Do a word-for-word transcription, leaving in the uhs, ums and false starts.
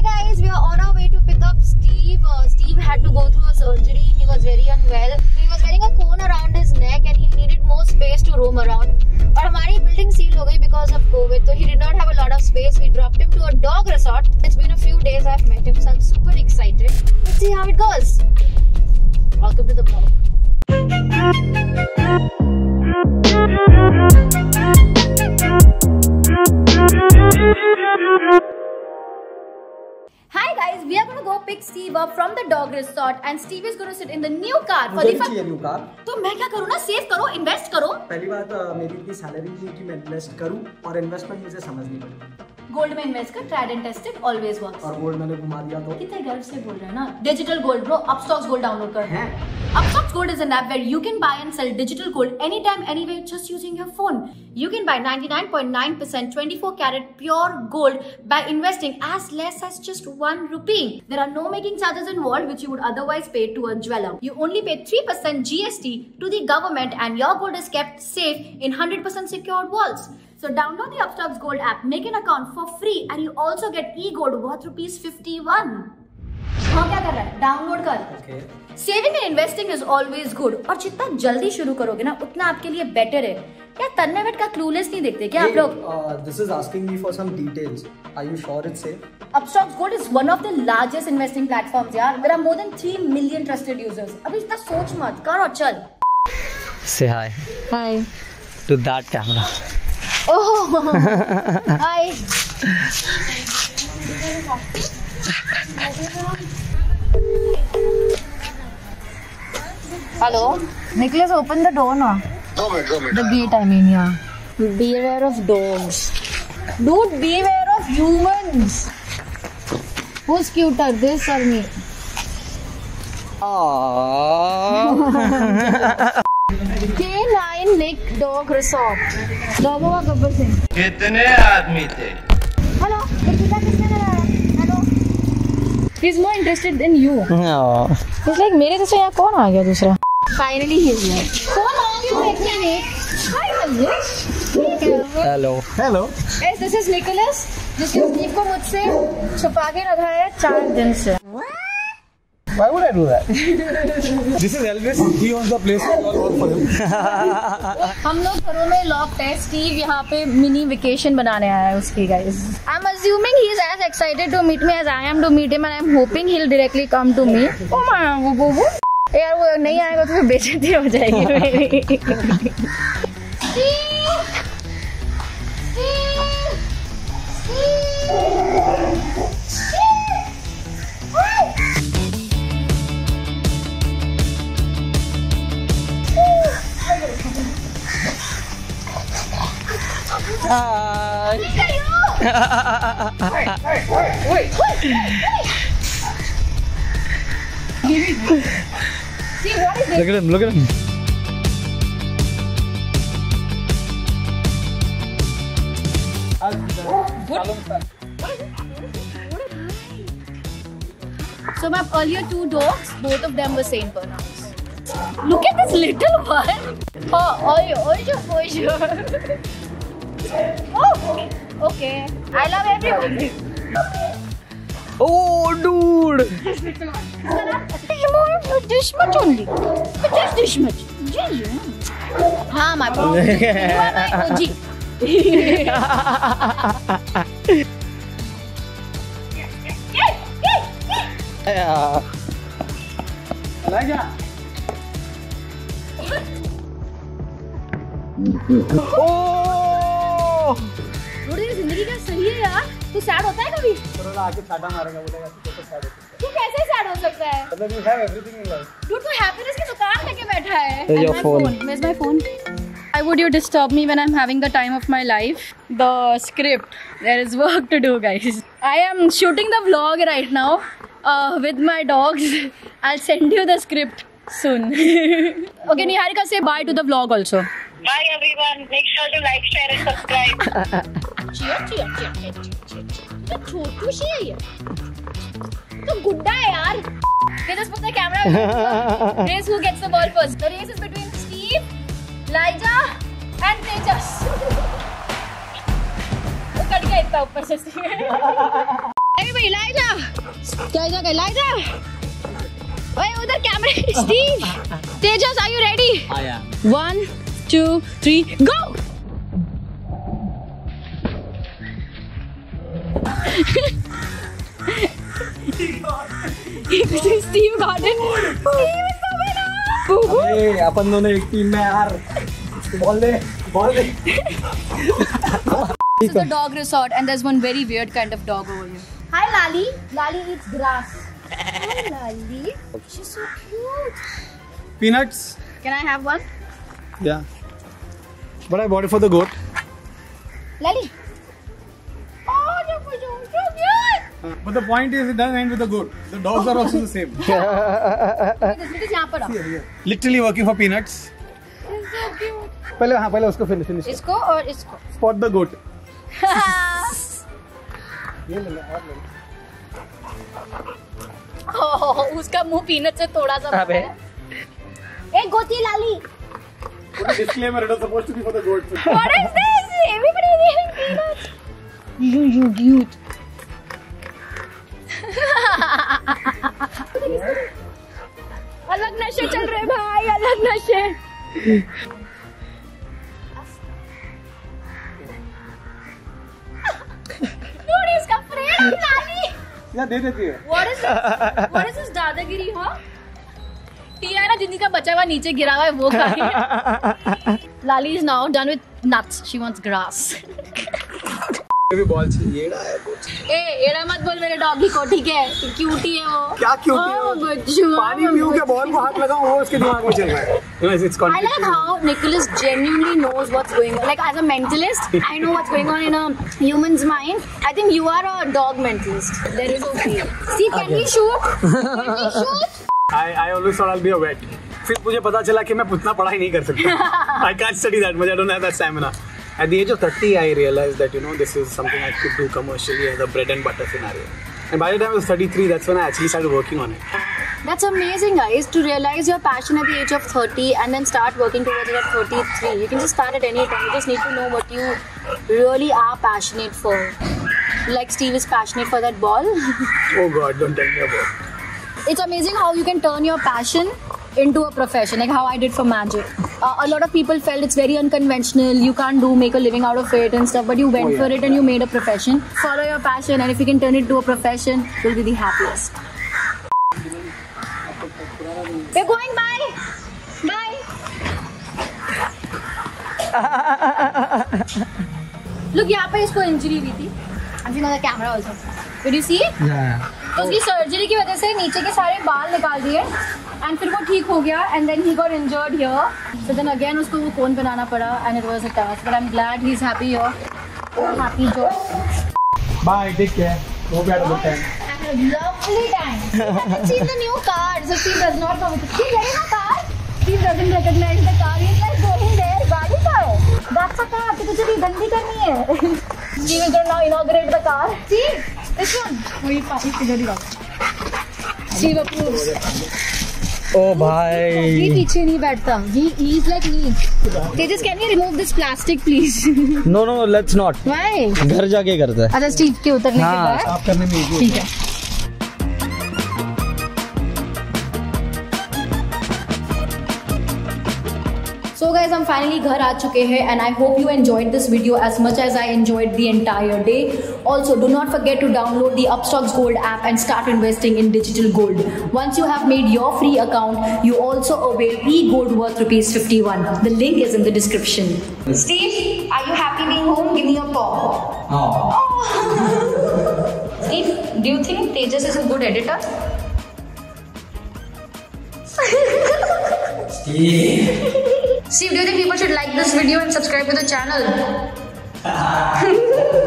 guys, we are on our way to pick up Steve. Uh, Steve had to go through a surgery. He was very unwell. He was wearing a cone around his neck and he needed more space to roam around. और हमारी building seal हो गई because of COVID. So he did not have a lot of space. We dropped him to a dog resort. It's been a few days I've met him, so I'm super excited. Let's see how it goes. Welcome to the vlog. Hi guys, we are going to go pick Steve up from the dog resort and Steve is going to sit in the new car. For the चाहिए new car. तो मैं क्या करूँ ना, save करो, invest करो. पहली बात मेरी इतनी सैलरी नहीं है कि मैं इन्वेस्ट करूँ और इन्वेस्टमेंट मुझे समझनी पड़ेगी. गोल्ड में इन्वेस्ट कर, tried and tested, always works. और गोल्ड मैंने घुमा दिया तो कितने गर्व से बोल रहे हैं ना. Digital gold bro, Upstox gold download कर. हैं? Upstocks Gold is an app where you can buy and sell digital gold anytime, anywhere, just using your phone. You can buy ninety-nine point nine percent twenty-four karat pure gold by investing as less as just one rupee. There are no making charges involved, which you would otherwise pay to a jeweler. You only pay three percent G S T to the government, and your gold is kept safe in one hundred percent secured vaults. So download the Upstocks Gold app, make an account for free, and you also get e-gold worth rupees fifty-one. हाँ, क्या कर रहा है? Download कर. Okay. Saving and investing is always good और जितना जल्दी शुरू करोगे ना उतना आपके लिए बेटर है. क्या तन्मय का क्लूलेस नहीं देखते क्या आप लोग? This is asking me for some details. Are you sure it's safe? Upstocks Gold is one of the largest investing platforms यार. There are more than three million trusted users. अभी इतना सोच मत कर और चल. Say hi. Hi. To that camera. Oh. Hi. Hello. Nicholas, open the door now. Go ahead, go ahead. The gate, I mean, yeah. Beware of dogs. Dude, beware of humans. Who's cuter, this or me? K nine Nick Dog Resort. Doggo का गब्बर सिंह. कितने आदमी थे? Hello. Nikita किसने लगाया? Hello. He's more interested in you. No. He's like मेरे जैसे यहाँ कौन आ गया दूसरा? Finally he's here. So long you making it. Hi Manjesh. Hello. Hello. Yes, this is Nicholas. जिसने स्टीव को मुझसे छुपा के रखा है चार दिन से. Why would I do that? This is Elvis. He owns the place. We all work for him. हम लोग घरों में लॉक्ड है. स्टीव यहाँ पे मिनी वेकेशन बनाने आया है उसकी guys. I'm assuming he is as excited to meet me as I am to meet him, and I'm hoping he'll directly come to me. Oh my, वो वो वो. यार वो नहीं आएगा तो फिर बेइज्जती हो जाएगी मेरी. Hi. Wait, wait, wait, wait, wait. See, what is this? Look at him, look at him. So my earlier two dogs, both of them were same pronouns. Look at this little one. Oh, oyo, oyo, oyo. Oh, okay. I love everyone. Oh, dude. This much only. But just this much. हाँ, my bro. You are my O G. Yeah. Elijah. Oh. Dude, ये जिंदगी का सही है यार. तू sad होता है कभी? थोड़ा आके छाटा मारेगा बोलेगा तू तो सैड है. तू कैसे सैड हो सकता है? मतलब you have everything in life. Dude, तू हैप्पीनेस की दुकान लेके बैठा है. Where's your my phone? phone? Where's my phone? Why would you disturb me when I'm having the time of my life? The script. There is work to do, guys. I am shooting the vlog right now uh, with my dogs. I'll send you the script soon. Okay, Niharika, say bye to the vlog also. Bye everyone. Make sure to like, share and subscribe. Cheer, cheer, cheer, cheer, cheer. तो छोटू सी है ये. तो गुड्डा है यार. Okay, just put the camera. Race who gets the ball first. The race is between Steve, Elijah, and Tejas. वो cut गया इतना ऊपर से. Elijah. Elijah, Elijah. Wait, उधर कैमरे. Steve. Tejas, are you ready? Ah, yeah. One, two, three, go. Steve got it. Steve is the winner. Hey, अपन दोनों एक team में यार. बॉल दे, बॉल दे. This is a dog resort and there's one very weird kind of dog over here. Hi Lali. Lali eats grass. Hi Lali. She's so cute. Peanuts. Can I have one? Yeah. But I bought it for the goat. Lali. Oh, so cute. So cute. Uh, but the point is, it doesn't end with the goat. The dogs are also the same. This is यहाँ पर. Literally working for Peanuts. It's so cute. पहले हाँ पहले उसको finish finish. इसको और इसको. Spot the goat. ये ले ले और ले. Oh, उसका मुंह पीनट से थोड़ा सा बड़ा है. एक गोती लाली. Disclaimer, it was supposed to be for the goat. What is this? Everybody is eating peanuts. You, you cute. अलग नशे चल रहे भाई, अलग नशे. Dude, he's afraid of Lali. या दे देती है. What is this? What is this दादागिरी, huh? टिया है ना जिनका बचा हुआ नीचे गिरा हुआ है वो खा रही है. Lali is now done with nuts. She wants grass. भी बॉल चाहिए. एड़ा है कुछ. ए एड़ा मत बोल मेरे डॉगी को, ठीक है? क्यूटी है वो. क्या क्यूटी है? Oh, बच्चू. पानी पीऊं क्या बॉल को हाथ लगाऊं वो उसके दिमाग में चल रहा है. Yes, it's I like how Nicholas genuinely knows what's going on. Like as a mentalist, I know what's going on in a human's mind. I think you are a dog mentalist. There is okay. See, can we shoot? Can we shoot? I I always thought I'll be a vet. फिर मुझे पता चला कि मैं उतना पढ़ाई नहीं कर सकता. I can't study that much. I don't have that stamina. At the age of thirty, I realized that you know this is something I could do commercially as a bread and butter scenario. And by the time I was thirty-three, that's when I actually started working on it. That's amazing, guys. To realize your passion at the age of thirty and then start working towards it at thirty-three. You can just start at any time. You just need to know what you really are passionate for. Like Steve is passionate for that ball. Oh God, don't tell me about it. It's amazing how you can turn your passion into a profession, like how I did for magic. Uh, a lot of people felt it's very unconventional, you can't do make a living out of it and stuff, but you went oh, yeah. for it and you made a profession. Follow your passion, and if you can turn it to a profession, you'll be the happiest. We're going, bye. Bye. Look, यहाँ पे इसको injury हुई थी. I'm seeing on the camera also. Did you see it? Yeah. तो उसकी surgery की वजह से नीचे के सारे बाल निकाल दिए एंड फिर वो ठीक हो गया and then he got injured here. So then again उसको वो कोन बनाना पड़ा and it was a task, but I am glad he is happy here. Happy Jo. Bye, take care. Hope you had a good time. I had a lovely time. She's the new car, so she does not come with. She's getting a car. She doesn't recognize the car. He's like going there. गाड़ी का है. That's a car. तो तुझे भी गंदी करनी है. She will now inaugurate the car. See? This one. वही पानी किधर ही रखा. Steve approves. Oh bhai. ये पीछे नहीं बैठता. He is like me. Tejas, can you remove this plastic, please? No no no, let's not. Why? घर जाके करता है. अच्छा स्टीव के उतरने के बाद. साफ करने में easy. ठीक है. So guys, I'm finally घर आ चुके हैं and I hope you enjoyed this video as much as I enjoyed the entire day. Also, do not forget to download the Upstocks Gold app and start investing in digital gold. Once you have made your free account, you also avail e-gold worth rupees fifty-one. The link is in the description. Steve, are you happy being home? Give me your paw. Oh. Steve, do you think Tejas is a good editor? Steve. Steve, do you think people should like this video and subscribe to the channel?